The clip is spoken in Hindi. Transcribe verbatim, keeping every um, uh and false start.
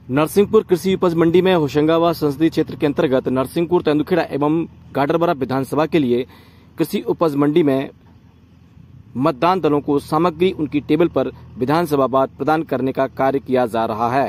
नरसिंहपुर कृषि उपज मंडी में होशंगाबाद संसदीय क्षेत्र के अंतर्गत नरसिंहपुर, तेंदुखेड़ा एवं गाडरबरा विधानसभा के लिए कृषि उपज मंडी में मतदान दलों को सामग्री उनकी टेबल पर विधानसभा बाद प्रदान करने का कार्य किया जा रहा है।